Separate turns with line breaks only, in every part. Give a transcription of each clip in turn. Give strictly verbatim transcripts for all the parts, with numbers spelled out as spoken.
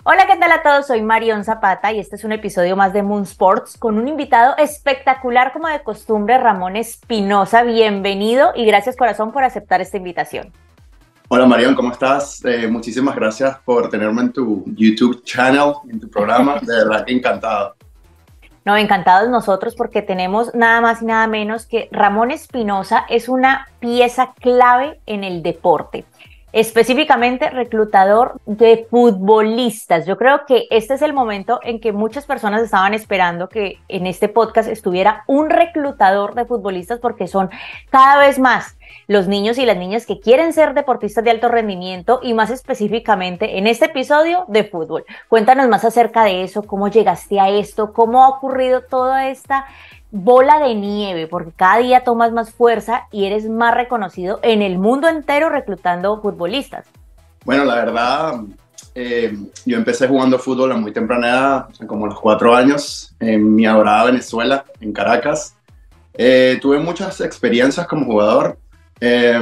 Hola, ¿qué tal a todos? Soy Marion Zapata y este es un episodio más de Moon Sports con un invitado espectacular como de costumbre, Ramón Espinosa. Bienvenido y gracias corazón por aceptar esta invitación.
Hola Marión, ¿cómo estás? Eh, muchísimas gracias por tenerme en tu YouTube channel, en tu programa. De verdad que encantado.
No, encantados nosotros porque tenemos nada más y nada menos que Ramón Espinosa es una pieza clave en el deporte. Específicamente reclutador de futbolistas. Yo creo que este es el momento en que muchas personas estaban esperando que en este podcast estuviera un reclutador de futbolistas porque son cada vez más los niños y las niñas que quieren ser deportistas de alto rendimiento y más específicamente en este episodio de fútbol. Cuéntanos más acerca de eso, cómo llegaste a esto, cómo ha ocurrido toda esta bola de nieve, porque cada día tomas más fuerza y eres más reconocido en el mundo entero reclutando futbolistas.
Bueno, la verdad, eh, yo empecé jugando fútbol a muy temprana edad, como a los cuatro años, en mi adorada Venezuela, en Caracas. Eh, tuve muchas experiencias como jugador. Eh,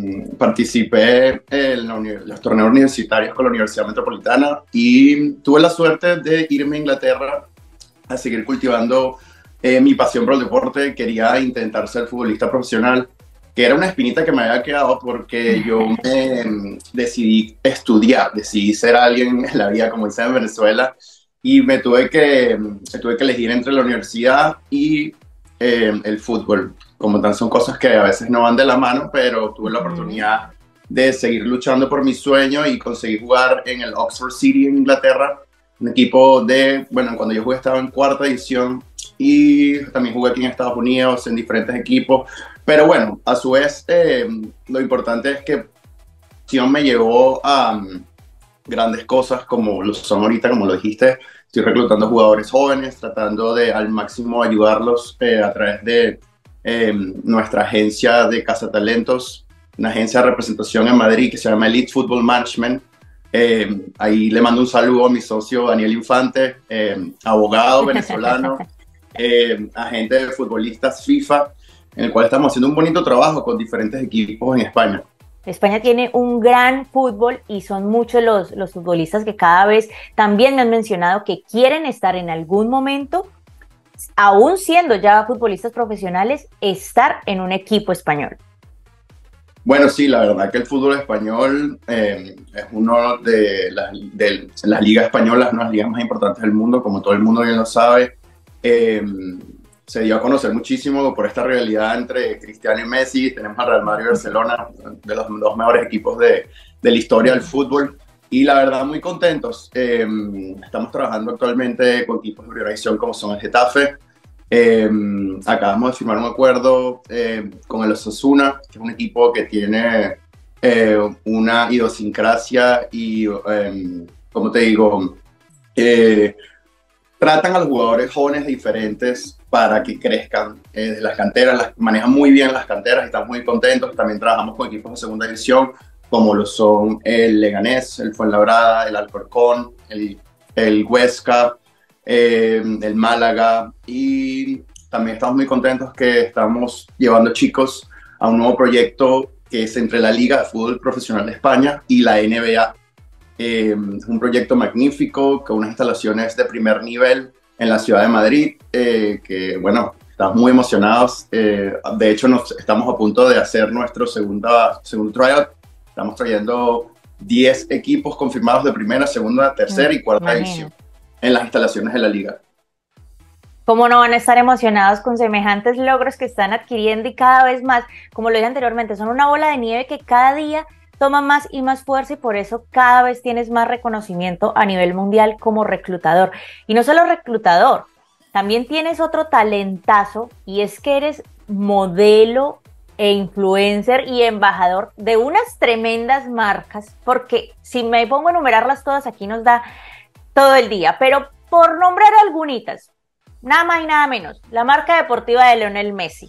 participé en la los torneos universitarios con la Universidad Metropolitana y tuve la suerte de irme a Inglaterra a seguir cultivando Eh, mi pasión por el deporte. Quería intentar ser futbolista profesional, que era una espinita que me había quedado porque yo me decidí estudiar, decidí ser alguien en la vida, como dicen en Venezuela, y me tuve que, me tuve que elegir entre la universidad y eh, el fútbol. Como tal, son cosas que a veces no van de la mano, pero tuve la oportunidad de seguir luchando por mi sueño y conseguí jugar en el Oxford City en Inglaterra, un equipo de, bueno, cuando yo jugué estaba en cuarta división, y también jugué aquí en Estados Unidos en diferentes equipos, pero bueno, a su vez eh, lo importante es que Sion me llevó a um, grandes cosas como lo son ahorita, como lo dijiste. Estoy reclutando jugadores jóvenes, tratando de al máximo ayudarlos eh, a través de eh, nuestra agencia de cazatalentos, una agencia de representación en Madrid que se llama Elite Football Management. Eh, ahí le mando un saludo a mi socio Daniel Infante, eh, abogado venezolano, Eh, agente de futbolistas FIFA, en el cual estamos haciendo un bonito trabajo con diferentes equipos en España.
España tiene un gran fútbol y son muchos los, los futbolistas que cada vez también me han mencionado que quieren estar en algún momento, aún siendo ya futbolistas profesionales, estar en un equipo español.
Bueno, sí, la verdad que el fútbol español eh, es uno de, la, de las ligas españolas, una de las ligas más importantes del mundo, como todo el mundo bien lo sabe. Eh, se dio a conocer muchísimo por esta rivalidad entre Cristiano y Messi. Tenemos al Real Madrid y Barcelona, de los dos mejores equipos de, de la historia del fútbol, y la verdad muy contentos. Eh, estamos trabajando actualmente con equipos de primera división como son el Getafe. Eh, acabamos de firmar un acuerdo eh, con el Osasuna, que es un equipo que tiene eh, una idiosincrasia y, eh, como te digo, eh, tratan a los jugadores jóvenes diferentes para que crezcan eh, desde las canteras, las, manejan muy bien las canteras y estamos muy contentos. También trabajamos con equipos de segunda división, como lo son el Leganés, el Fuenlabrada, el Alcorcón, el, el Huesca, eh, el Málaga, y también estamos muy contentos que estamos llevando chicos a un nuevo proyecto que es entre la Liga de Fútbol Profesional de España y la N B A. Eh, un proyecto magnífico con unas instalaciones de primer nivel en la ciudad de Madrid, eh, que bueno, estamos muy emocionados. Eh, de hecho, nos, estamos a punto de hacer nuestro segunda, segundo tryout. Estamos trayendo diez equipos confirmados de primera, segunda, tercera y cuarta división en las instalaciones de la liga.
¿Cómo no van a estar emocionados con semejantes logros que están adquiriendo y cada vez más? Como lo dije anteriormente, son una bola de nieve que cada día toma más y más fuerza y por eso cada vez tienes más reconocimiento a nivel mundial como reclutador. Y no solo reclutador, también tienes otro talentazo y es que eres modelo e influencer y embajador de unas tremendas marcas, porque si me pongo a enumerarlas todas aquí nos da todo el día, pero por nombrar algunitas, nada más y nada menos, la marca deportiva de Lionel Messi,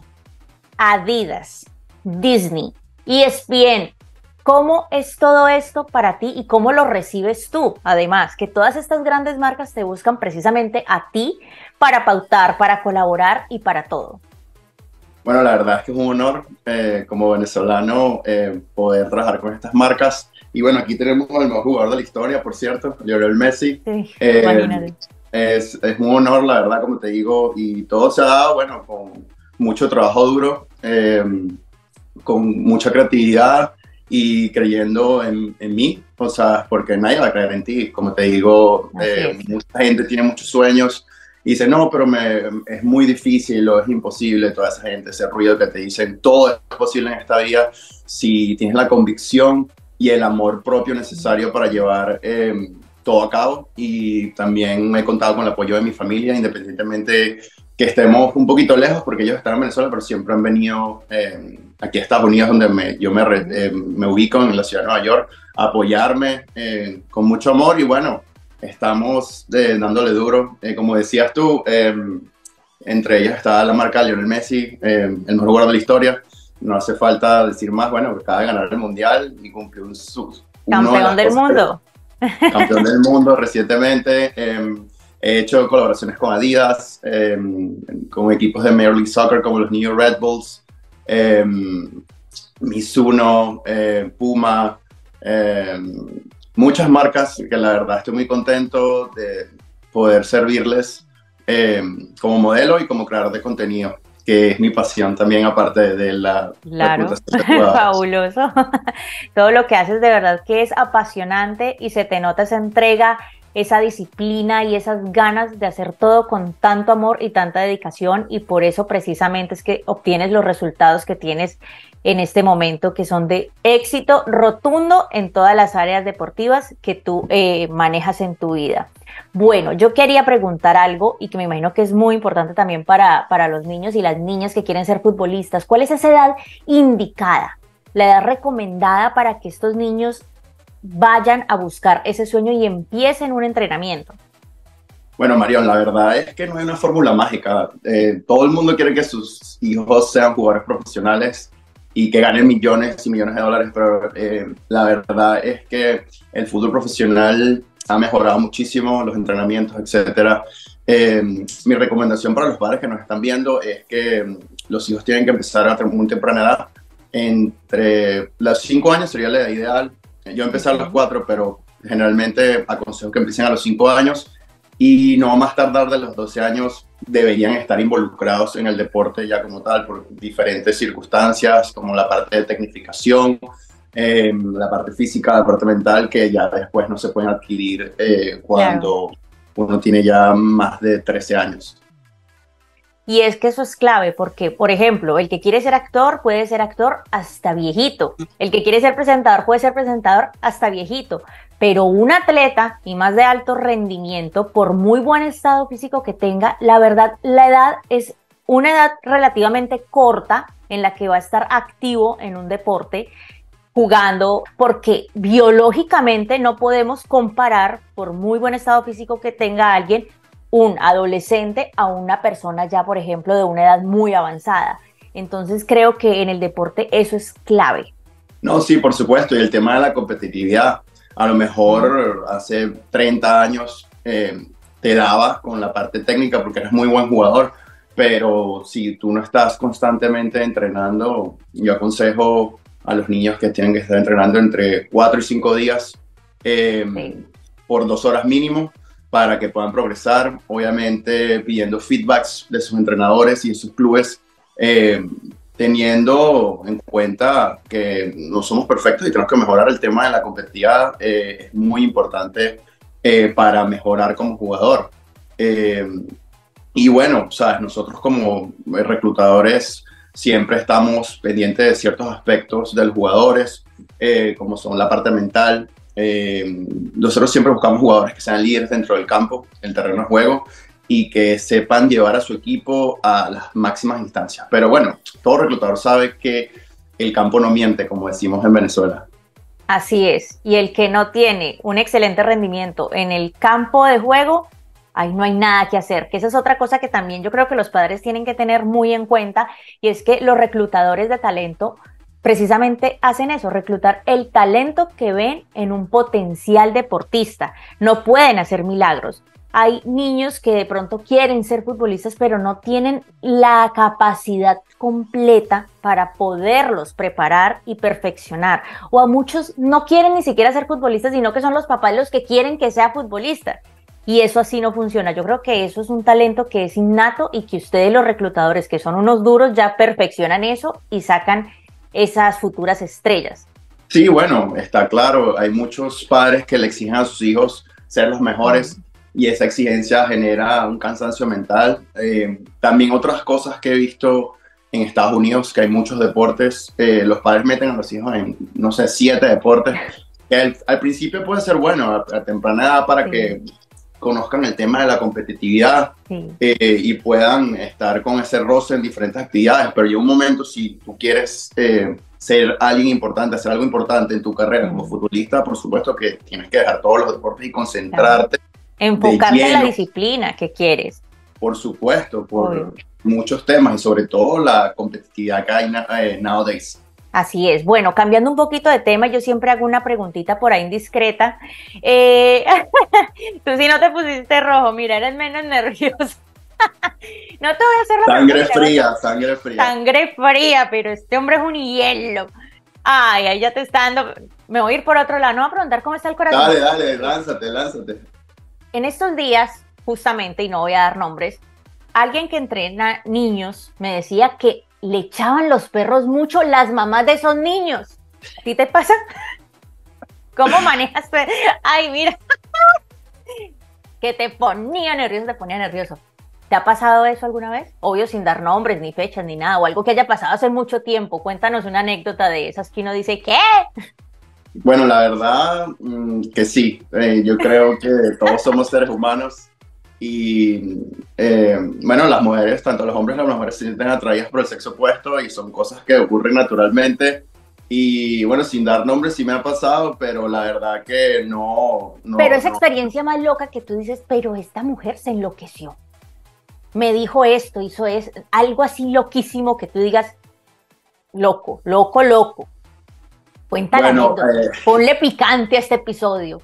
Adidas, Disney, E S P N. ¿Cómo es todo esto para ti y cómo lo recibes tú? Además, que todas estas grandes marcas te buscan precisamente a ti para pautar, para colaborar y para todo.
Bueno, la verdad es que es un honor eh, como venezolano eh, poder trabajar con estas marcas. Y bueno, aquí tenemos al mejor jugador de la historia, por cierto, Lionel Messi.
Sí,
Eh,
imagínate.
es, es un honor, la verdad, como te digo, y todo se ha dado, bueno, con mucho trabajo duro, eh, con mucha creatividad y creyendo en, en mí, o sea, porque nadie va a creer en ti, como te digo, eh, mucha gente tiene muchos sueños y dice, no, pero me, es muy difícil o es imposible, toda esa gente, ese ruido que te dicen, todo es posible en esta vida si tienes la convicción y el amor propio necesario para llevar eh, todo a cabo. Y también he contado con el apoyo de mi familia, independientemente que estemos un poquito lejos, porque ellos están en Venezuela, pero siempre han venido eh, aquí a Estados Unidos, donde me, yo me, eh, me ubico en la ciudad de Nueva York, a apoyarme eh, con mucho amor. Y bueno, estamos eh, dándole duro. Eh, como decías tú, eh, entre ellas está la marca Lionel Messi, eh, el mejor jugador de la historia. No hace falta decir más, bueno, acaba de ganar el Mundial y cumplió un sus...
Campeón del mundo.
Que, campeón del mundo recientemente. Eh, he hecho colaboraciones con Adidas, eh, con equipos de Major League Soccer como los New York Red Bulls, eh, Mizuno, eh, Puma, eh, muchas marcas que la verdad estoy muy contento de poder servirles eh, como modelo y como creador de contenido, que es mi pasión también, aparte de la
claro, fabuloso. Todo lo que haces de verdad que es apasionante y se te nota esa entrega, esa disciplina y esas ganas de hacer todo con tanto amor y tanta dedicación, y por eso precisamente es que obtienes los resultados que tienes en este momento, que son de éxito rotundo en todas las áreas deportivas que tú eh, manejas en tu vida. Bueno, yo quería preguntar algo y que me imagino que es muy importante también para, para los niños y las niñas que quieren ser futbolistas. ¿Cuál es esa edad indicada, la edad recomendada para que estos niños vayan a buscar ese sueño y empiecen un entrenamiento?
Bueno, Marión, la verdad es que no hay una fórmula mágica. Eh, todo el mundo quiere que sus hijos sean jugadores profesionales y que ganen millones y millones de dólares, pero eh, la verdad es que el fútbol profesional ha mejorado muchísimo, los entrenamientos, etcétera. Eh, mi recomendación para los padres que nos están viendo es que los hijos tienen que empezar a muy temprana edad. Entre los cinco años sería la edad ideal. Yo empecé a los cuatro, pero generalmente aconsejo que empiecen a los cinco años y no más tardar de los doce años deberían estar involucrados en el deporte ya como tal, por diferentes circunstancias, como la parte de tecnificación, eh, la parte física, la parte mental, que ya después no se pueden adquirir eh, cuando claro. uno tiene ya más de trece años.
Y es que eso es clave porque, por ejemplo, el que quiere ser actor puede ser actor hasta viejito. El que quiere ser presentador puede ser presentador hasta viejito. Pero un atleta, y más de alto rendimiento, por muy buen estado físico que tenga, la verdad, la edad es una edad relativamente corta en la que va a estar activo en un deporte, jugando, porque biológicamente no podemos comparar, por muy buen estado físico que tenga alguien, un adolescente a una persona ya, por ejemplo, de una edad muy avanzada. Entonces creo que en el deporte eso es clave.
No, sí, por supuesto, y el tema de la competitividad, a lo mejor hace treinta años eh, te daba con la parte técnica porque eres muy buen jugador, pero si tú no estás constantemente entrenando, yo aconsejo a los niños que tienen que estar entrenando entre cuatro y cinco días eh, sí. por dos horas mínimo, para que puedan progresar, obviamente pidiendo feedbacks de sus entrenadores y de sus clubes, eh, teniendo en cuenta que no somos perfectos y tenemos que mejorar. El tema de la competitividad eh, es muy importante eh, para mejorar como jugador. Eh, y bueno, ¿sabes? Nosotros como reclutadores siempre estamos pendientes de ciertos aspectos de los jugadores, eh, como son la parte mental. Eh, nosotros siempre buscamos jugadores que sean líderes dentro del campo, el terreno de juego, y que sepan llevar a su equipo a las máximas instancias. Pero bueno, todo reclutador sabe que el campo no miente, como decimos en Venezuela.
Así es, y el que no tiene un excelente rendimiento en el campo de juego, ahí no hay nada que hacer, que esa es otra cosa que también yo creo que los padres tienen que tener muy en cuenta, y es que los reclutadores de talento precisamente hacen eso, reclutar el talento que ven en un potencial deportista. No pueden hacer milagros. hay niños que de pronto quieren ser futbolistas, pero no tienen la capacidad completa para poderlos preparar y perfeccionar. O a muchos no quieren ni siquiera ser futbolistas, sino que son los papás los que quieren que sea futbolista. Y eso así no funciona. Yo creo que eso es un talento que es innato y que ustedes los reclutadores, que son unos duros, ya perfeccionan eso y sacan esas futuras estrellas.
Sí, bueno, está claro, hay muchos padres que le exigen a sus hijos ser los mejores y esa exigencia genera un cansancio mental. Eh, también otras cosas que he visto en Estados Unidos, que hay muchos deportes, eh, los padres meten a los hijos en, no sé, siete deportes, que al, al principio puede ser bueno a, a temprana edad para sí. que conozcan el tema de la competitividad sí. eh, y puedan estar con ese roce en diferentes actividades, pero llega un momento si tú quieres eh, ser alguien importante, hacer algo importante en tu carrera como futbolista, por supuesto que tienes que dejar todos los deportes y concentrarte.
Claro. Enfocarte en la disciplina que quieres.
Por supuesto, por Obvio. muchos temas y sobre todo la competitividad que hay eh, nowadays.
Así es. Bueno, cambiando un poquito de tema, yo siempre hago una preguntita por ahí indiscreta. Eh, tú si no te pusiste rojo, mira, eres menos nervioso. No te voy a hacer la
Sangre fría, sangre fría.
Sangre fría, pero este hombre es un hielo. Ay, ahí ya te está dando... Me voy a ir por otro lado, no voy a preguntar cómo está el corazón.
Dale, dale, lánzate, lánzate.
En estos días, justamente, y no voy a dar nombres, alguien que entrena niños me decía que le echaban los perros mucho las mamás de esos niños. ¿A ti te pasa? ¿Cómo manejas? Ay, mira. Que te ponía nervioso, te ponía nervioso. ¿Te ha pasado eso alguna vez? Obvio, sin dar nombres, ni fechas, ni nada, o algo que haya pasado hace mucho tiempo. Cuéntanos una anécdota de esas que uno dice, ¿qué?
Bueno, la verdad mmm, que sí. Eh, yo creo que todos somos seres humanos y, eh, bueno, las mujeres, tanto los hombres como las mujeres se sienten atraídas por el sexo opuesto y son cosas que ocurren naturalmente. Y, bueno, sin dar nombres sí me ha pasado, pero la verdad que no... no
pero esa
no.
experiencia más loca que tú dices, pero esta mujer se enloqueció. Me dijo esto, hizo es algo así loquísimo que tú digas, loco, loco, loco. Cuéntale,
bueno, eh,
ponle picante a este episodio.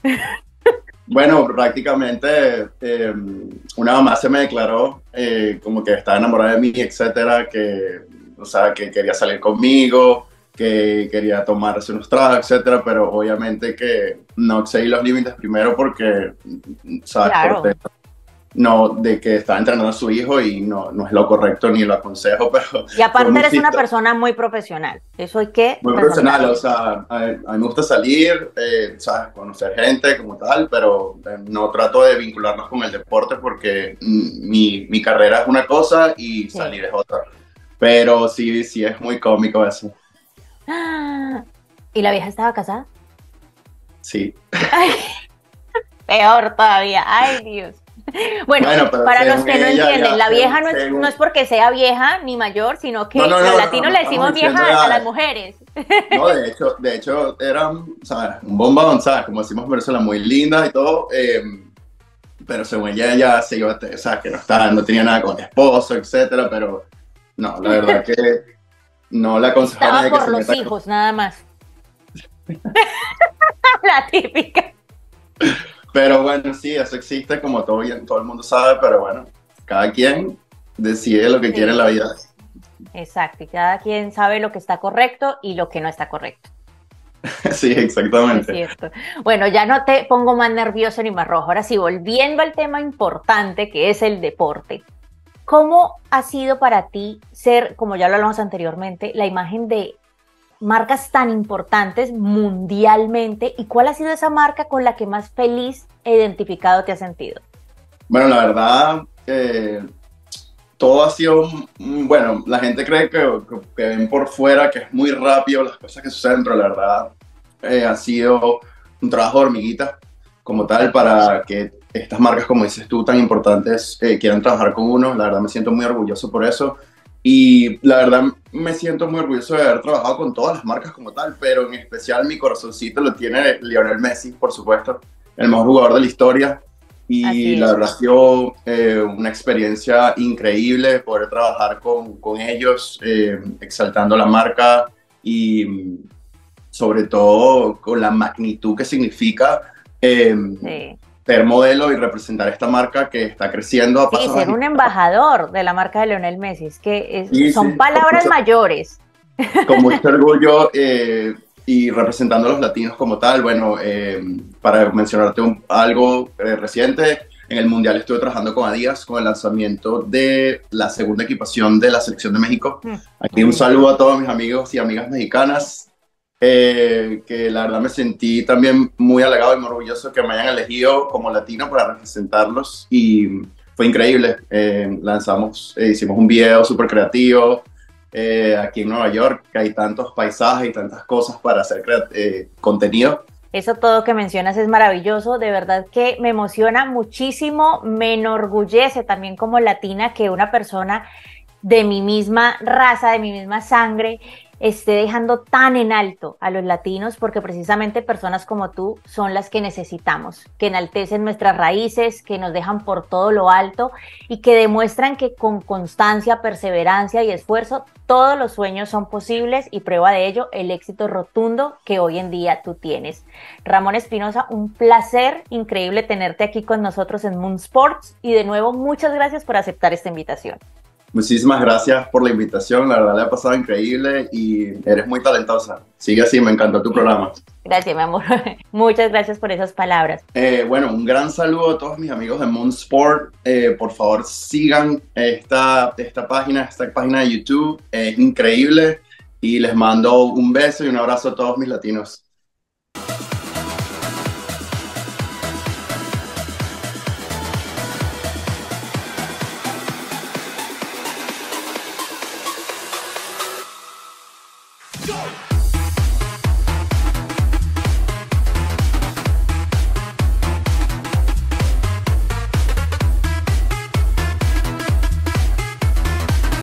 Bueno, prácticamente eh, una mamá se me declaró eh, como que estaba enamorada de mí, etcétera, que, o sea, que quería salir conmigo, que quería tomarse unos tragos, etcétera, pero obviamente que no excedí los límites primero porque, ¿sabes?
Claro.
Por no, de que estaba entrenando a su hijo y no, no es lo correcto ni lo aconsejo, pero...
Y aparte eres una persona muy profesional, eso hay que...
Muy profesional, o sea, a, a mí me gusta salir, eh, ¿sabes? Conocer gente como tal, pero eh, no trato de vincularnos con el deporte porque mi, mi carrera es una cosa y salir sí. es otra. Pero sí, sí es muy cómico eso.
¿Y la vieja estaba casada?
Sí.
Ay, peor todavía, ay Dios. Bueno, bueno para los que no ella, entienden, ya, la vieja no es, no es porque sea vieja ni mayor, sino que no, no, los no, latinos no, no, le decimos vieja a, a las mujeres.
No, de hecho, de hecho eran, ¿sabes? Un bombón, ¿sabes? Como decimos en Venezuela, muy linda y todo, eh, pero según ella, ella se iba, o sea, que no, estaba, no tenía nada con el esposo, etcétera, pero no, la verdad que no la aconsejaba.
Estaba por los hijos, con... nada más. La típica.
Pero bueno, sí, eso existe, como todo, todo el mundo sabe, pero bueno, cada quien decide lo que sí. quiere en la vida.
Exacto, y cada quien sabe lo que está correcto y lo que no está correcto.
Sí, exactamente.
Es cierto. Bueno, ya no te pongo más nervioso ni más rojo. Ahora sí, volviendo al tema importante que es el deporte. ¿Cómo ha sido para ti ser, como ya lo hablamos anteriormente, la imagen de marcas tan importantes mundialmente, y cuál ha sido esa marca con la que más feliz e identificado te has sentido?
Bueno, la verdad, eh, todo ha sido, bueno, la gente cree que, que, que ven por fuera que es muy rápido las cosas que suceden, pero la verdad eh, ha sido un trabajo de hormiguita como tal para que estas marcas, como dices tú, tan importantes, eh, quieran trabajar con uno. La verdad me siento muy orgulloso por eso. Y la verdad me siento muy orgulloso de haber trabajado con todas las marcas como tal, pero en especial mi corazoncito lo tiene Lionel Messi, por supuesto, el mejor jugador de la historia. Y la verdad ha sido eh, una experiencia increíble poder trabajar con, con ellos, eh, exaltando la marca y sobre todo con la magnitud que significa eh, sí. ser modelo y representar esta marca que está creciendo a
Sí,
pasos
ser un
agigantados.
embajador de la marca de Lionel Messi, es que es-
Y
son
sí, con
palabras
mucho,
mayores.
con mucho orgullo eh, y representando a los latinos como tal. Bueno, eh, para mencionarte un- algo eh, reciente, en el Mundial estuve trabajando con Adidas con el lanzamiento de la segunda equipación de la Selección de México.
Mm,
Aquí un
imagínate.
saludo a todos mis amigos y amigas mexicanas, eh, que la verdad me sentí también muy halagado y muy orgulloso que me hayan elegido como latino para representarlos y fue increíble. Eh, lanzamos, eh, hicimos un video súper creativo eh, aquí en Nueva York, que hay tantos paisajes y tantas cosas para hacer eh, contenido.
Eso todo que mencionas es maravilloso, de verdad que me emociona muchísimo, me enorgullece también como latina que una persona de mi misma raza, de mi misma sangre, esté dejando tan en alto a los latinos, porque precisamente personas como tú son las que necesitamos, que enaltecen nuestras raíces, que nos dejan por todo lo alto y que demuestran que con constancia, perseverancia y esfuerzo, todos los sueños son posibles y prueba de ello el éxito rotundo que hoy en día tú tienes. Ramón Espinosa, un placer increíble tenerte aquí con nosotros en Moon Sports y de nuevo muchas gracias por aceptar esta invitación.
Muchísimas gracias por la invitación, la verdad le ha pasado increíble y eres muy talentosa. Sigue así, me encantó tu programa.
Gracias, mi amor. Muchas gracias por esas palabras.
Eh, bueno, un gran saludo a todos mis amigos de Moon Sport. Eh, por favor, sigan esta, esta página, esta página de YouTube. Es increíble y les mando un beso y un abrazo a todos mis latinos.